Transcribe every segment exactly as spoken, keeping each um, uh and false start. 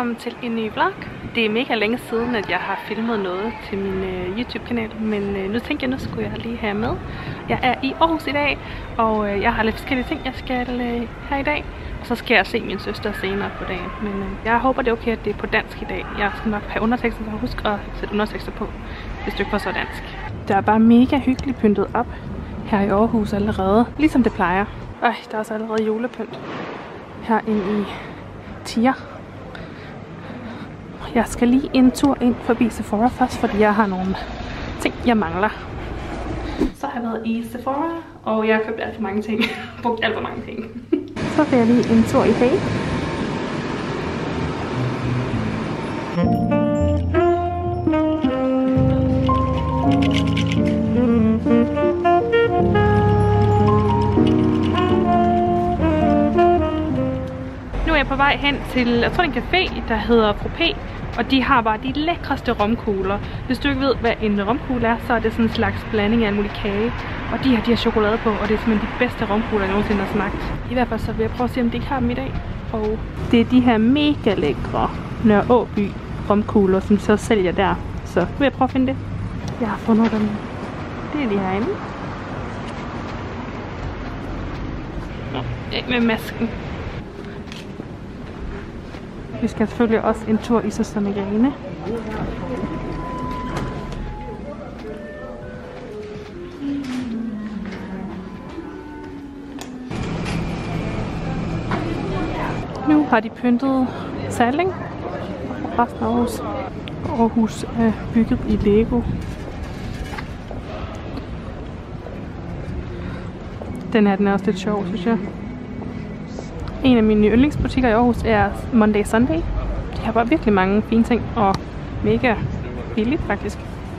velkommen til en ny vlog. Det er mega længe siden, at jeg har filmet noget til min uh, YouTube-kanal, men uh, nu tænker jeg, nu skulle jeg lige have med. Jeg er i Aarhus i dag, og uh, jeg har lidt forskellige ting, jeg skal uh, her i dag. Og så skal jeg se min søster senere på dagen, men uh, jeg håber, det er okay, at det er på dansk i dag. Jeg skal nok have undertekster, så husk at sætte undertekster på, hvis du ikke får så dansk. Der er bare mega hyggeligt pyntet op her i Aarhus allerede, ligesom det plejer. Øj, der er også allerede julepynt herinde i Tier. Jeg skal lige en tur ind forbi Sephora først, fordi jeg har nogle ting, jeg mangler. Så har jeg været i Sephora, og jeg har købt alt for mange ting. Brugt alt for mange penge. Så vil jeg lige en tur i Hey. Nu er jeg på vej hen til, jeg tror det er en café, der hedder Fru P, og de har bare de lækreste romkugler. Hvis du ikke ved, hvad en romkugle er, så er det sådan en slags blanding af en mulig kage. Og de har de har chokolade på, og det er simpelthen de bedste romkugler, jeg nogensinde har smagt. I hvert fald så vil jeg prøve at se, om de ikke har dem i dag. Og det er de her mega lækre Nørre Åby romkugler, som så sælger der. Så vil jeg prøve at finde det. Jeg har fundet dem. Det er de herinde. Nå, ikke med masken. Vi skal selvfølgelig også en tur i Søster Merete. Nu har de pyntet Salling og resten af Aarhus. Aarhus er bygget i Lego. Den her den er også lidt sjov, synes jeg. En af mine yndlingsbutikker i Aarhus er Monday Sunday. De har bare virkelig mange fine ting, og mega billigt faktisk.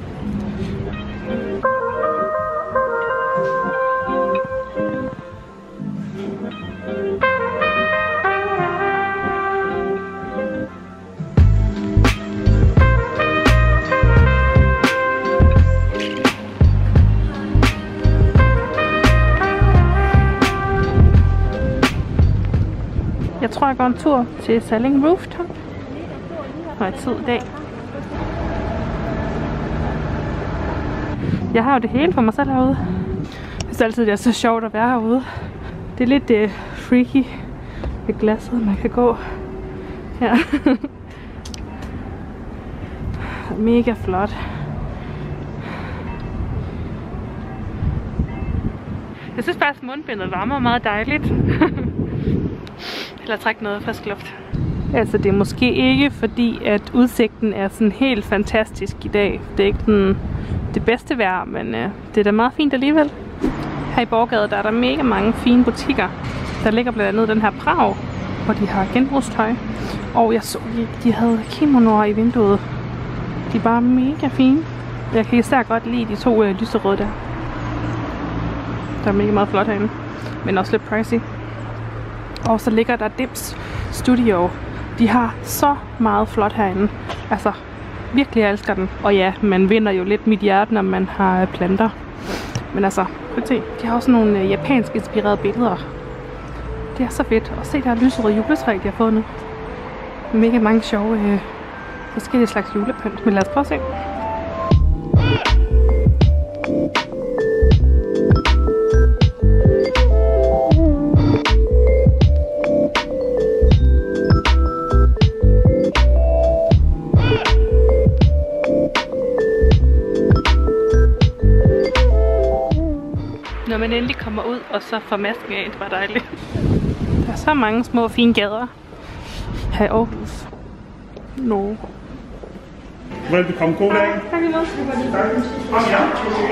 Jeg tror, jeg går en tur til Salling Rooftop. Når jeg tid i dag. Jeg har jo det hele for mig selv herude. Jeg synes altid, det er så sjovt at være herude. Det er lidt uh, freaky ved glasset, man kan gå her. Mega flot. Jeg synes faktisk, at mundbindet varmer meget dejligt. Eller trække noget frisk luft. Altså det er måske ikke fordi, at udsigten er sådan helt fantastisk i dag. Det er ikke den, det bedste vejr, men øh, det er da meget fint alligevel. Her i Borgade der er der mega mange fine butikker. Der ligger blandt andet den her Prag, hvor de har genbrugstøj. Og jeg så, de havde kimonoer i vinduet. De er bare mega fine. Jeg kan især godt lide de to øh, lyserøde der. Der er mega meget flot herinde, men også lidt pricey. Og så ligger der Dips Studio. De har så meget flot herinde. Altså, virkelig jeg elsker den. Og ja, man vinder jo lidt mit hjerte, når man har planter. Men altså, prøv at se. De har også nogle japansk inspirerede billeder. Det er så fedt. Og se der lyserøde juletræ, de har fået nu. Mega mange sjove øh, forskellige slags julepynt. Men lad os prøve at se. Når man endelig kommer ud, og så får masken af, det var dejligt. Der er så mange små fine gader her i Aarhus. No. Velbekomme, god dag. Tak i måde. Kom her.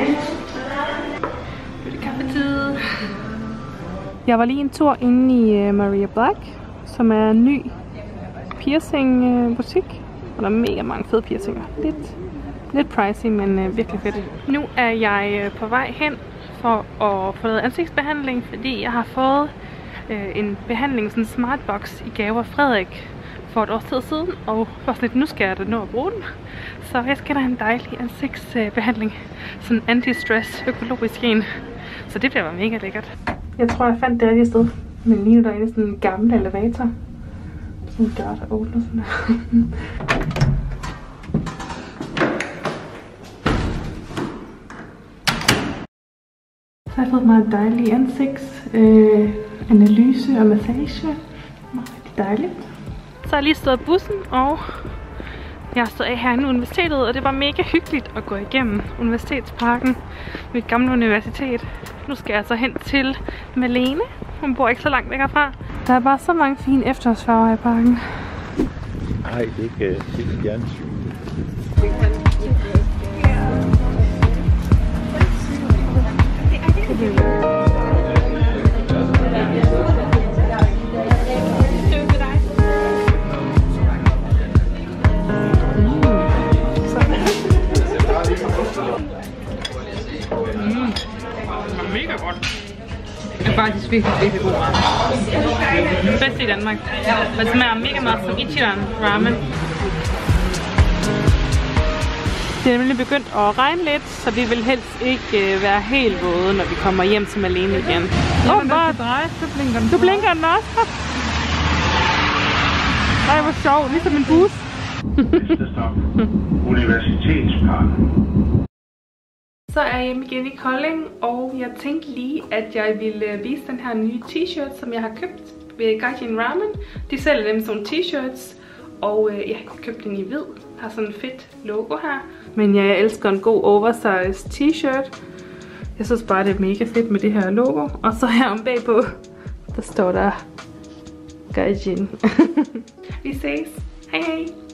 Det er kaffetid. Jeg var lige en tur inde i uh, Maria Black, som er en ny piercing uh, butik. Og der er mega mange fede piercinger. Lidt, lidt pricey, men uh, virkelig fedt. Nu er jeg uh, på vej hen for at få lavet ansigtsbehandling, fordi jeg har fået øh, en behandling, sådan en smartbox i gave af Frederik for et års tid siden, og for sådan lidt, nu skal jeg da nå at bruge den. Så jeg skal have en dejlig ansigtsbehandling, sådan anti-stress økologisk en, så det bliver mega lækkert. Jeg tror, jeg fandt det rigtige sted, men lige nu der er inde i sådan en gammel elevator. En dør, der åbner sådan her. Så har jeg fået meget dejlig ansigtsanalyse øh, og massage. Meget rigtig dejligt. Så har jeg lige stået i bussen, og jeg har stået af herinde i universitetet, og det var mega hyggeligt at gå igennem Universitetsparken, mit gamle universitet. Nu skal jeg så hen til Merete. Hun bor ikke så langt væk herfra. Der er bare så mange fine efterårsfarver i parken. Nej, det er ikke, det er ikke fjernsyn. Mega godt. Det er faktisk virkelig, virkelig god ramen. Bedste i Danmark. Det smager mega meget som Ichiran ramen. Det er nemlig begyndt at regne lidt, så vi vil helst ikke være helt våde, når vi kommer hjem til Merete igen. Åh, oh, bare dreje, så blinker den. Du blinker den også? Ej, hvor sjovt. Ligesom en bus. Universitetsparken. Så er jeg hjemme igen i Kolding, og jeg tænkte lige, at jeg ville vise den her nye t-shirt, som jeg har købt ved Gaijin Ramen. De sælger dem som t-shirts, og øh, ja, jeg købte den i hvid. Har sådan en fedt logo her. Men ja, jeg elsker en god oversized t-shirt. Jeg synes bare, det er mega fedt med det her logo. Og så her om bagpå, der står der Gaijin. Vi ses. Hej hej.